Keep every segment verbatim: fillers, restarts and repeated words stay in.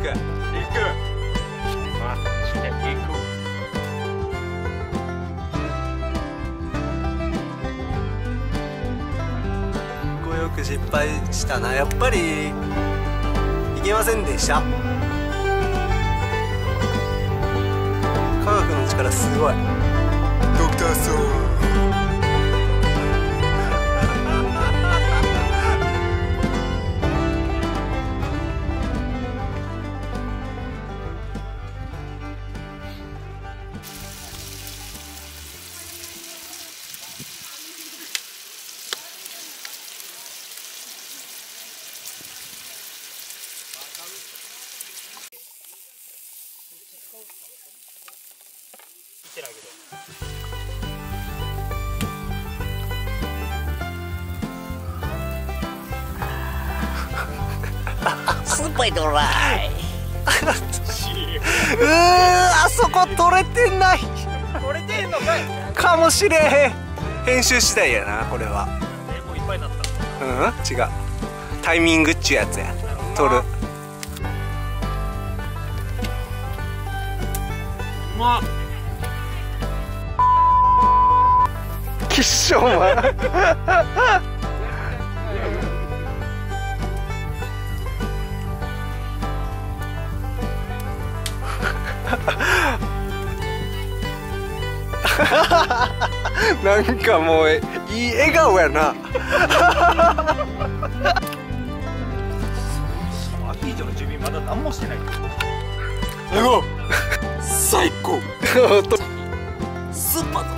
く。 マジで行く。 こうよく失敗したな。やっぱりいけませんでした。科学の力すごい。ドクターストーン。 見てないけど。 スーパードライ。 うー、あそこ取れてない。 取れてんのかい。 かもしれへん。編集次第やな、これは。 え、もういっぱいになった。 うん、違う。タイミングっちゅうやつや。取る。 うまっ。 きっしょお前。なんかもういい笑顔やな。 アヒージョの住民まだ何もしてない。 うわ、最高。 スーパードライ。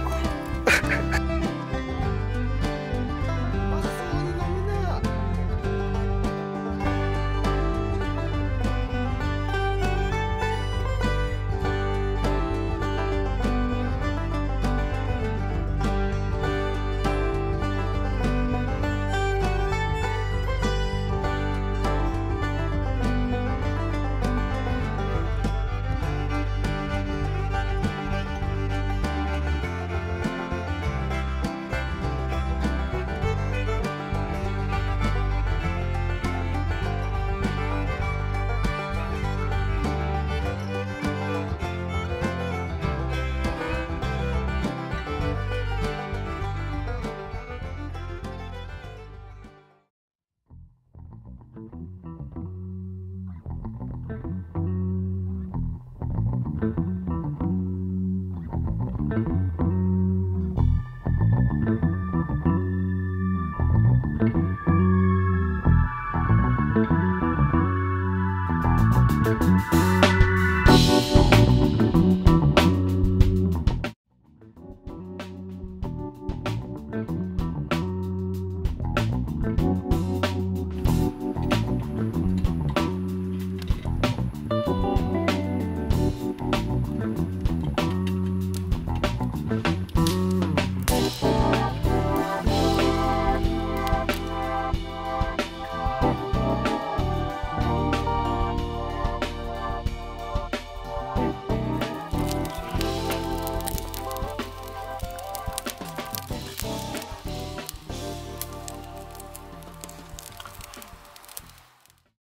う